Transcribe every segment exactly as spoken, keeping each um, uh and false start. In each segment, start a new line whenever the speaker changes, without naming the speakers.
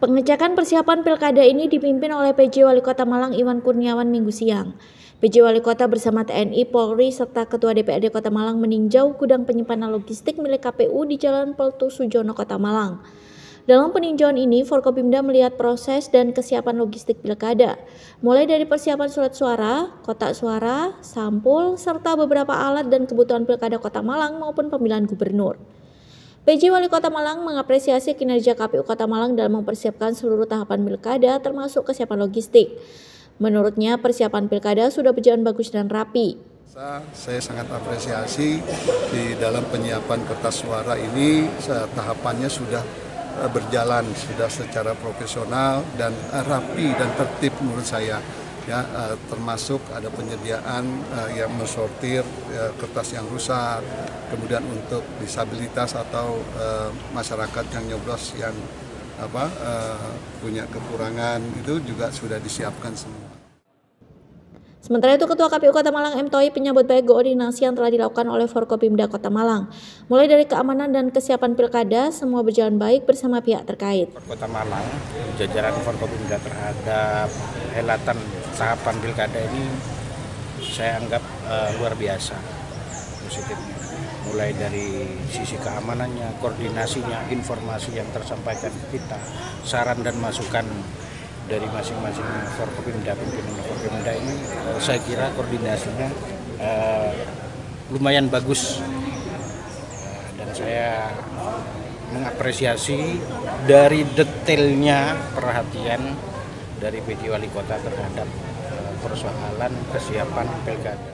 Pengecekan persiapan pilkada ini dipimpin oleh P J Wali Kota Malang Iwan Kurniawan Minggu siang. P J Wali Kota bersama T N I, Polri, serta Ketua D P R D Kota Malang meninjau gudang penyimpanan logistik milik K P U di Jalan Peltu Sujono, Kota Malang. Dalam peninjauan ini, Forkopimda melihat proses dan kesiapan logistik pilkada, mulai dari persiapan surat suara, kotak suara, sampul, serta beberapa alat dan kebutuhan pilkada Kota Malang maupun pemilihan gubernur. P J Wali Kota Malang mengapresiasi kinerja K P U Kota Malang dalam mempersiapkan seluruh tahapan pilkada termasuk kesiapan logistik. Menurutnya persiapan pilkada sudah berjalan bagus dan rapi.
Saya sangat apresiasi di dalam penyiapan kertas suara ini, tahapannya sudah berjalan, sudah secara profesional dan rapi dan tertib menurut saya. Ya, termasuk ada penyediaan yang mensortir kertas yang rusak, kemudian untuk disabilitas atau masyarakat yang nyoblos yang apa punya kekurangan itu juga sudah disiapkan semua.
Sementara itu, Ketua K P U Kota Malang M. Toib menyambut baik koordinasi yang telah dilakukan oleh Forkopimda Kota Malang. Mulai dari keamanan dan kesiapan pilkada, semua berjalan baik bersama pihak terkait.
Kota Malang, jajaran Forkopimda terhadap helatan tahapan pilkada ini saya anggap uh, luar biasa positifnya. Mulai dari sisi keamanannya, koordinasinya, informasi yang tersampaikan ke kita, saran dan masukan dari masing-masing Forkopimda, pimpinan Forkopimda ini, uh, saya kira koordinasinya uh, lumayan bagus, uh, dan saya mengapresiasi dari detailnya perhatian dari P J Wali Kota terhadap uh, persoalan kesiapan pilkada.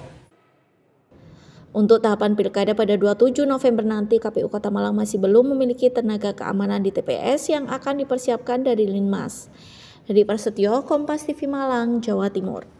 Untuk tahapan pilkada pada dua puluh tujuh November nanti, K P U Kota Malang masih belum memiliki tenaga keamanan di T P S yang akan dipersiapkan dari Linmas. Dari Prasetyo, Kompas T V Malang, Jawa Timur.